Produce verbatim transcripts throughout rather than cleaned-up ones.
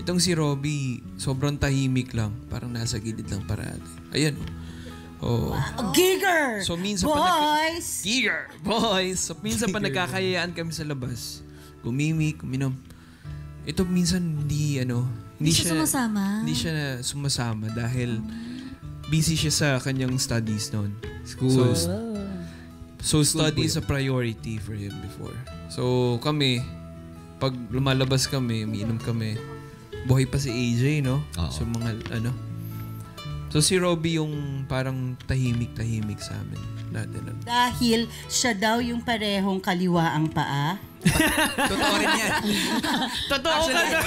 Itong si Robby, sobrang tahimik lang. Parang nasa gilid lang parati. Ayan, oh. Wow. Giger! So, minsan boys! Pa Giger! Boys! So, minsan pa nagkakayaan kami sa labas. Gumimik, uminom. Ito minsan hindi, ano, hindi, hindi siya, siya sumasama. Hindi siya sumasama dahil busy siya sa kanyang studies noon. School. So, so study is a priority for him before. So, kami, pag lumalabas kami, umiinom kami, buhay pa si A J, no? Oo. So, mga, ano. So, si Robby yung parang tahimik-tahimik sa amin. Dati na. Dahil siya daw yung parehong kaliwa ang paa. Totoo rin yan. Totoo ka na!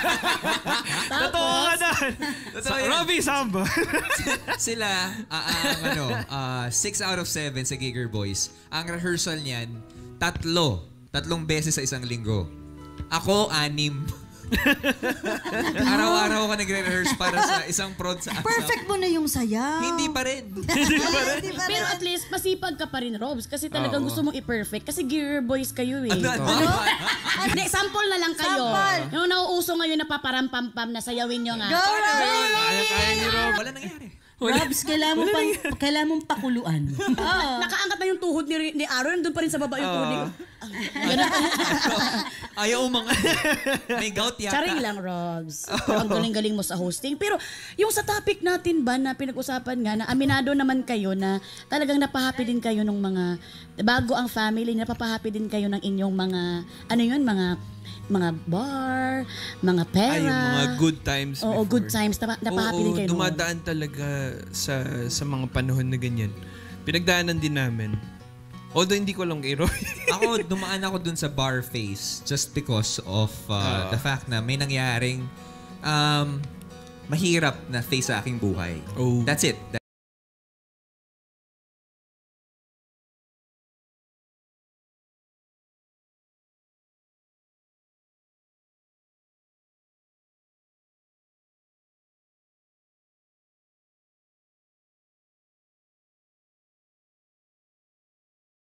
Totoo ka na! Robby Samba! Sila, uh, ang ano, uh, six out of seven sa Giger Boys. Ang rehearsal niyan, tatlo. Tatlong beses sa isang linggo. Ako, anim. Araw-araw ka nagre-rehearse para sa isang prod sa ASAP. Perfect mo na yung sayaw. Hindi pa rin. Hindi pa rin. Pero at least, masipag ka pa rin, Robs. Kasi talagang Oo. gusto mong i-perfect. Kasi gear boys kayo eh. Ano? Ano? Hindi, sample na lang kayo. Sample. Yung nauuso ngayon na paparampampam na sayawin nyo nga. Go, Robby! Kaya ni Rob. Wala nangyari. Robs, kailangan mo pang, kailangan mong pakuluan. Oo. Nakaangat na yung tuhod ni, ni Aaron. Doon pa rin sa baba yung tuhod ni... Ganun pa. Ayaw mga... May gout yata. Charing lang, Robs. Ang galing-galing mo sa hosting. Pero yung sa topic natin ba na pinag-usapan nga, na aminado naman kayo na talagang napahappy din kayo ng mga... Bago ang family, napapahappy din kayo ng inyong mga... Ano yun? Mga... mga bar, mga pera. Ay, yung mga good times Oo, before. good times. Napa, napahappy Oo, din kayo. dumadaan talaga sa sa mga panahon na ganyan. Pinagdaanan din namin. Although hindi ko lang kay Roy. Ako, dumaan ako dun sa bar face just because of uh, Uh. the fact na may nangyaring um, mahirap na face sa aking buhay. Oh. That's it.